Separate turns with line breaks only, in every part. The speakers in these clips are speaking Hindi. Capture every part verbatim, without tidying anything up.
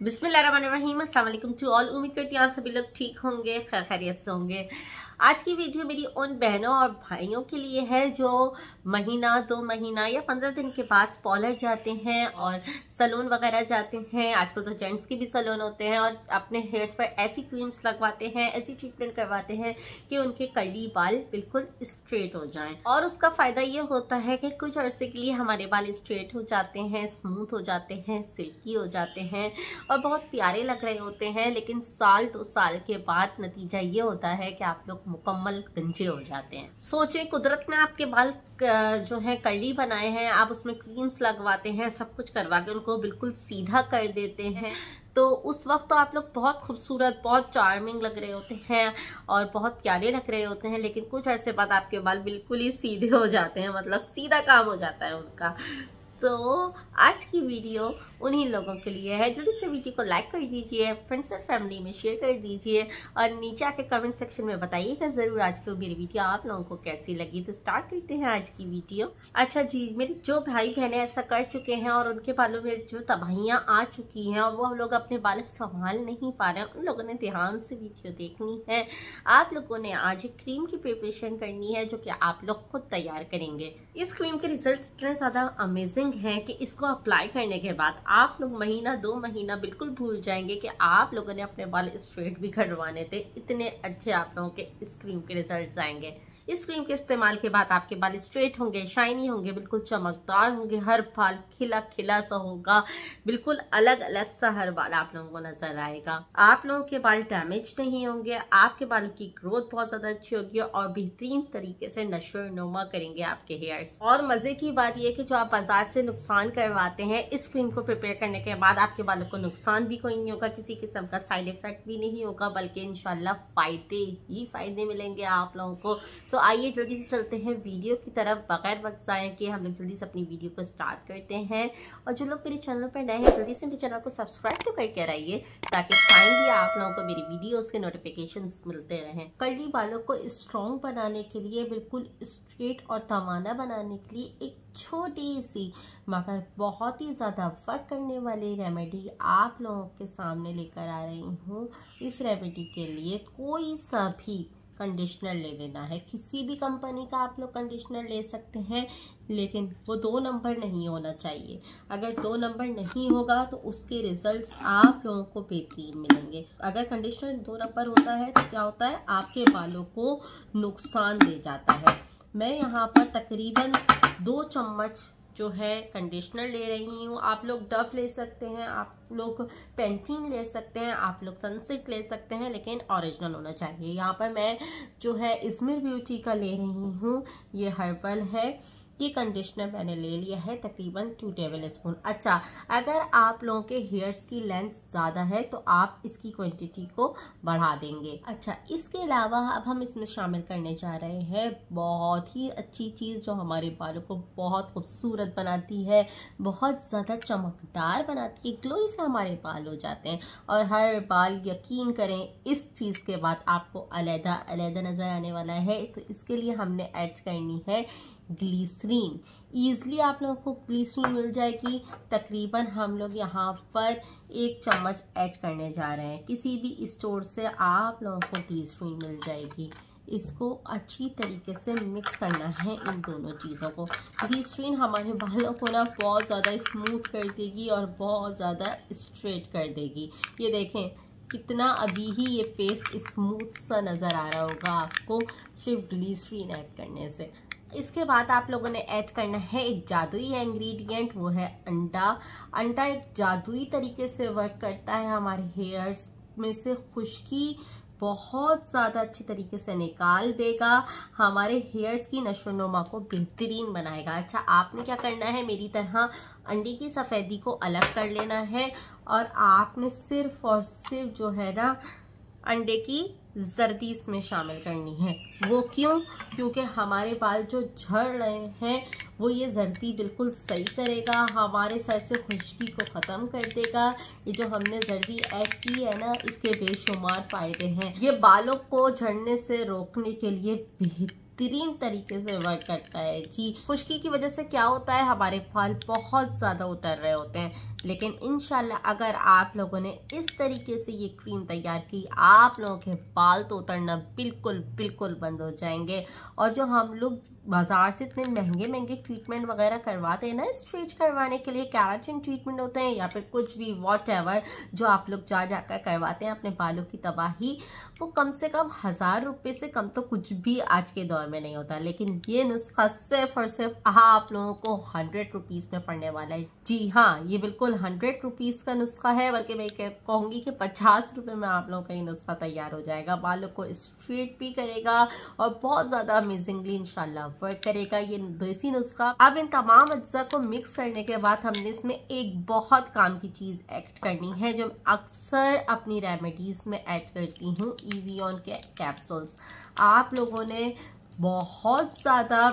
बिस्मिल्लाहिर्रहमानिर्रहीम। अस्सलाम वालेकुम टू ऑल। उम्मीद करती हूँ आप सभी लोग ठीक होंगे, खैर खैरियत से होंगे। आज की वीडियो मेरी उन बहनों और भाइयों के लिए है जो महीना दो महीना या पंद्रह दिन के बाद पार्लर जाते हैं और सैलून वगैरह जाते हैं। आजकल तो जेंट्स के भी सैलून होते हैं और अपने हेयर्स पर ऐसी क्रीम्स लगवाते हैं, ऐसी ट्रीटमेंट करवाते हैं कि उनके कर्ली बाल बिल्कुल स्ट्रेट हो जाएं। और उसका फायदा ये होता है कि कुछ अरसे के लिए हमारे बाल स्ट्रेट हो जाते हैं, स्मूथ हो जाते हैं, सिल्की हो जाते हैं और बहुत प्यारे लग रहे होते हैं। लेकिन साल दो साल के बाद नतीजा ये होता है कि आप लोग मुकम्मल गंजे हो जाते हैं। सोचें, कुदरत ने आपके बाल जो है कर्ली बनाए हैं, आप उसमें क्रीम्स लगवाते हैं, सब कुछ करवा के उनको बिल्कुल सीधा कर देते हैं। तो उस वक्त तो आप लोग बहुत खूबसूरत, बहुत चार्मिंग लग रहे होते हैं और बहुत प्यारे लग रहे होते हैं। लेकिन कुछ अर्से बाद आपके बाल बिल्कुल ही सीधे हो जाते हैं, मतलब सीधा काम हो जाता है उनका। तो आज की वीडियो उन्हीं लोगों के लिए है। जल्दी से वीडियो को लाइक कर dीजिए, फ्रेंड्स और फैमिली में शेयर कर दीजिए और नीचे आके कमेंट सेक्शन में बताइएगा ज़रूर आज की मेरी वीडियो आप लोगों को कैसी लगी। तो स्टार्ट करते हैं आज की वीडियो। अच्छा जी, मेरे जो भाई बहनें ऐसा कर चुके हैं और उनके बालों में जो तबाहियाँ आ चुकी हैं और वो लोग अपने बाल संभाल नहीं पा रहे हैं, उन लोगों ने ध्यान से वीडियो देखनी है। आप लोगों ने आज एक क्रीम की प्रिपरेशन करनी है जो कि आप लोग खुद तैयार करेंगे। इस क्रीम के रिजल्ट इतने ज़्यादा अमेजिंग है कि इसको अप्लाई करने के बाद आप लोग महीना दो महीना बिल्कुल भूल जाएंगे कि आप लोगों ने अपने बाल स्ट्रेट भी करवाने थे। इतने अच्छे आप लोगों के इस क्रीम के रिजल्ट्स आएंगे। इस क्रीम के इस्तेमाल के बाद आपके बाल स्ट्रेट होंगे, शाइनी होंगे, बिल्कुल चमकदार होंगे, हर बाल खिला खिला सा होगा, बिल्कुल अलग अलग सा हर बाल आप लोगों को नजर आएगा। आप लोगों के बाल डैमेज नहीं होंगे, आपके बालों की ग्रोथ बहुत ज्यादा अच्छी होगी और बेहतरीन तरीके से नशो नुमा करेंगे आपके हेयर्स। और मजे की बात यह कि जो आप बाजार से नुकसान करवाते हैं, इस क्रीम को प्रिपेयर करने के बाद आपके बालों को नुकसान भी कोई नहीं होगा, किसी किस्म का साइड इफेक्ट भी नहीं होगा, बल्कि इंशाल्लाह फायदे ही फायदे मिलेंगे आप लोगों को। तो आइए जल्दी से चलते हैं वीडियो की तरफ, बगैर वक्त जाए कि हम लोग जल्दी से अपनी वीडियो को स्टार्ट करते हैं। और जो लोग मेरे चैनल पर नए हैं, जल्दी से मेरे चैनल को सब्सक्राइब तो करके रहिए ताकि टाइमली आप लोगों को मेरी वीडियोस के नोटिफिकेशंस मिलते रहें। कर्ली बालों को स्ट्रॉन्ग बनाने के लिए, बिल्कुल स्ट्रेट और तवाना बनाने के लिए एक छोटी सी मगर बहुत ही ज़्यादा वर्क करने वाली रेमेडी आप लोगों के सामने लेकर आ रही हूँ। इस रेमेडी के लिए कोई सा भी कंडीशनर ले लेना है। किसी भी कंपनी का आप लोग कंडीशनर ले सकते हैं, लेकिन वो दो नंबर नहीं होना चाहिए। अगर दो नंबर नहीं होगा तो उसके रिजल्ट्स आप लोगों को बेहतरीन मिलेंगे। अगर कंडीशनर दो नंबर होता है तो क्या होता है, आपके बालों को नुकसान दे जाता है। मैं यहाँ पर तकरीबन दो चम्मच जो है कंडीशनर ले रही हूँ। आप लोग डव ले सकते हैं, आप लोग पेंटीन ले सकते हैं, आप लोग सनसिल्क ले सकते हैं, लेकिन ओरिजिनल होना चाहिए। यहाँ पर मैं जो है इस्मिर ब्यूटी का ले रही हूँ, ये हर्बल है। ये कंडीशनर मैंने ले लिया है तकरीबन टू टेबल स्पून। अच्छा, अगर आप लोगों के हेयर्स की लेंथ ज़्यादा है तो आप इसकी क्वांटिटी को बढ़ा देंगे। अच्छा, इसके अलावा अब हम इसमें शामिल करने जा रहे हैं बहुत ही अच्छी चीज़ जो हमारे बालों को बहुत खूबसूरत बनाती है, बहुत ज़्यादा चमकदार बनाती है, ग्लोई से हमारे बाल हो जाते हैं और हर बाल, यकीन करें, इस चीज़ के बाद आपको अलग अलग नज़र आने वाला है। तो इसके लिए हमने ऐड करनी है ग्लिसरीन। ईज़िली आप लोगों को ग्लिसरीन मिल जाएगी। तकरीबन हम लोग यहाँ पर एक चम्मच ऐड करने जा रहे हैं। किसी भी स्टोर से आप लोगों को ग्लिसरीन मिल जाएगी। इसको अच्छी तरीके से मिक्स करना है इन दोनों चीज़ों को। ग्लिसरीन हमारे बालों को ना बहुत ज़्यादा स्मूथ कर देगी और बहुत ज़्यादा स्ट्रेट कर देगी। ये देखें कितना अभी ही ये पेस्ट स्मूथ सा नज़र आ रहा होगा आपको सिर्फ ग्लिसरीन ऐड करने से। इसके बाद आप लोगों ने ऐड करना है एक जादुई इंग्रेडिएंट, वो है अंडा। अंडा एक जादुई तरीके से वर्क करता है, हमारे हेयर्स में से खुश्की बहुत ज़्यादा अच्छी तरीके से निकाल देगा, हमारे हेयर्स की नशोनुमा को बेहतरीन बनाएगा। अच्छा, आपने क्या करना है, मेरी तरह अंडे की सफ़ेदी को अलग कर लेना है और आपने सिर्फ और सिर्फ जो है ना अंडे की जर्दी इसमें शामिल करनी है। वो क्यों? क्योंकि हमारे बाल जो झड़ रहे हैं वो ये जर्दी बिल्कुल सही करेगा, हमारे सर से खुश्की को ख़त्म कर देगा। ये जो हमने जर्दी ऐड की है ना, इसके बेशुमार फ़ायदे हैं। ये बालों को झड़ने से रोकने के लिए बेहतर बेहतरीन तरीके से वर्क करता है जी। खुश्की की वजह से क्या होता है, हमारे बाल बहुत ज़्यादा उतर रहे होते हैं, लेकिन इंशाल्लाह अगर आप लोगों ने इस तरीके से ये क्रीम तैयार की, आप लोगों के बाल तो उतरना बिल्कुल बिल्कुल बंद हो जाएंगे। और जो हम लोग बाजार से इतने महंगे महंगे ट्रीटमेंट वगैरह करवाते हैं ना, स्ट्रेच करवाने के लिए केराटिन ट्रीटमेंट होते हैं या फिर कुछ भी वॉट एवर जो आप लोग जा जाकर करवाते हैं अपने बालों की तबाही, वो कम से कम हज़ार रुपये से कम तो कुछ भी आज के दौर में नहीं होता। लेकिन ये नुस्खा सिर्फ और सिर्फ आप लोगों को हंड्रेड रुपीज़ में पड़ने वाला है। जी हाँ, ये बिल्कुल हंड्रेड रुपीज़ का नुस्खा है, बल्कि मैं कहूँगी कि पचास रुपये में आप लोगों का ये नुस्खा तैयार हो जाएगा। बालों को स्ट्रेट भी करेगा और बहुत ज़्यादा अमेजिंगली इंशाल्लाह वर्क करेगा ये देसी नुस्खा। अब इन तमाम अज्जा को मिक्स करने के बाद हमने इसमें एक बहुत काम की चीज़ ऐड करनी है, जो अक्सर अपनी रेमेडीज़ में ऐड करती हूँ, इवियन के कैप्सूल्स। आप लोगों ने बहुत ज़्यादा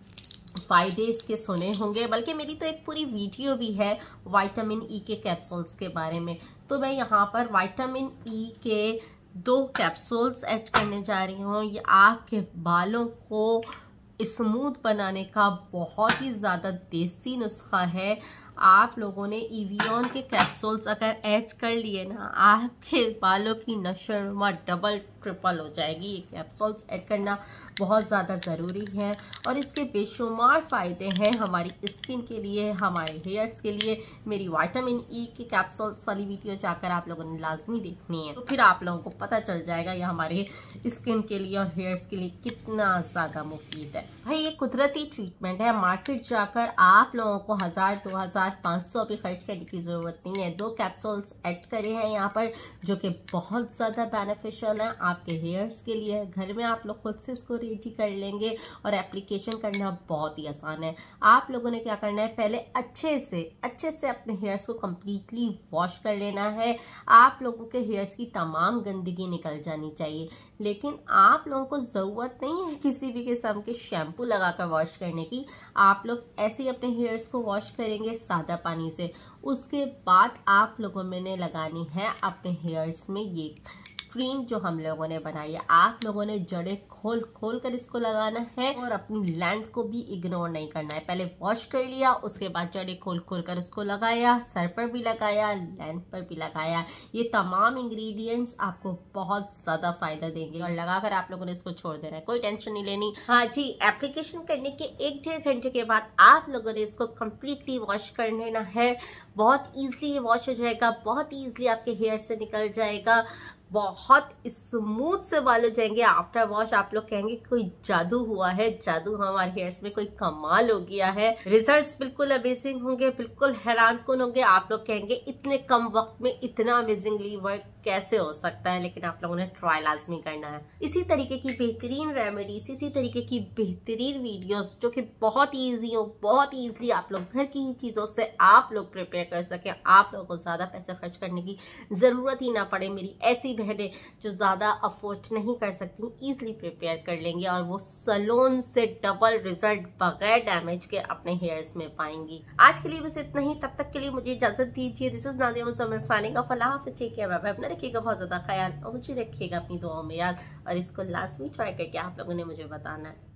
फ़ायदे इसके सुने होंगे, बल्कि मेरी तो एक पूरी वीडियो भी है विटामिन ई के कैप्सूल्स के बारे में। तो मैं यहाँ पर विटामिन ई के दो कैप्सूल्स ऐड करने जा रही हूँ। ये आपके बालों को स्मूथ बनाने का बहुत ही ज़्यादा देसी नुस्खा है। आप लोगों ने इवियन के कैप्सूल्स अगर ऐड कर लिए ना, आपके बालों की नशोनुमा डबल ट्रिपल हो जाएगी। ये कैप्सूल्स ऐड करना बहुत ज़्यादा ज़रूरी है और इसके बेशुमार फ़ायदे हैं हमारी स्किन के लिए, हमारे हेयर्स के लिए। मेरी विटामिन ई के कैप्सूल्स वाली वीडियो जाकर आप लोगों ने लाजमी देखनी है, तो फिर आप लोगों को पता चल जाएगा ये हमारे स्किन के लिए और हेयर्स के लिए कितना ज़्यादा मुफीद है। भाई ये कुदरती ट्रीटमेंट है, मार्केट जाकर आप लोगों को हज़ार दो हज़ार पाँच सौ भी खर्च करने की ज़रूरत नहीं है। दो कैप्सूल्स ऐड करे हैं यहाँ पर जो कि बहुत ज़्यादा बेनिफिशियल है आपके हेयर्स के लिए। घर में आप लोग खुद से इसको रेडी कर लेंगे और एप्लीकेशन करना बहुत ही आसान है। आप लोगों ने क्या करना है, पहले अच्छे से अच्छे से अपने हेयर्स को कम्प्लीटली वॉश कर लेना है। आप लोगों के हेयर्स की तमाम गंदगी निकल जानी चाहिए, लेकिन आप लोगों को ज़रूरत नहीं है किसी भी किस्म के शैम्पू लगाकर वॉश करने की। आप लोग ऐसे ही अपने हेयर्स को वॉश करेंगे सादा पानी से। उसके बाद आप लोगों में ने लगानी है अपने हेयर्स में ये क्रीम जो हम लोगों ने बनाई है। आप लोगों ने जड़ें खोल खोल कर इसको लगाना है और अपनी लेंथ को भी इग्नोर नहीं करना है। पहले वॉश कर लिया, उसके बाद जड़ें खोल खोल कर उसको लगाया, सर पर भी लगाया, लेंथ पर भी लगाया। ये तमाम इंग्रेडिएंट्स आपको बहुत ज़्यादा फ़ायदा देंगे और लगाकर आप लोगों ने इसको छोड़ देना है, कोई टेंशन नहीं लेनी। हाँ जी, एप्लीकेशन करने के एक डेढ़ घंटे के बाद आप लोगों ने इसको कम्प्लीटली वॉश कर लेना है। बहुत ईजिली ये वॉश हो जाएगा, बहुत ईजिली आपके हेयर से निकल जाएगा, बहुत स्मूथ से बाल हो जाएंगे। आफ्टर वॉश आप लोग कहेंगे कोई जादू हुआ है, जादू हमारे हेयर्स में कोई कमाल हो गया है। रिजल्ट्स बिल्कुल अमेजिंग होंगे, बिल्कुल हैरान कुन होंगे। आप लोग कहेंगे इतने कम वक्त में इतना अमेजिंगली वर्क कैसे हो सकता है, लेकिन आप लोगों ने ट्राई लाजमी करना है। इसी तरीके की बेहतरीन रेमेडीज, इसी तरीके की बेहतरीन वीडियोस जो कि बहुत ईजी हो, बहुत ईजिली आप लोग घर की चीज़ों से आप लोग प्रिपेयर कर सकें, आप लोगों को ज़्यादा पैसे खर्च करने की ज़रूरत ही ना पड़े। मेरी ऐसी बहनें जो ज़्यादा अफोर्ड नहीं कर सकती ईजिली प्रिपेयर कर लेंगे और वो सलोन से डबल रिजल्ट बगैर डैमेज के अपने हेयर्स में पाएंगी। आज के लिए बस इतना ही, तब तक के लिए मुझे इजाज़त दीजिए। This is Nadia Muzammil signing off. अल्लाह हाफ़िज़, टेक केयर, बाय बाय। अपना रखिएगा बहुत ज़्यादा ख्याल और मुझे रखिएगा अपनी दुआओं में याद, और इसको लाजमी ट्राई करके आप लोगों ने मुझे बताना है।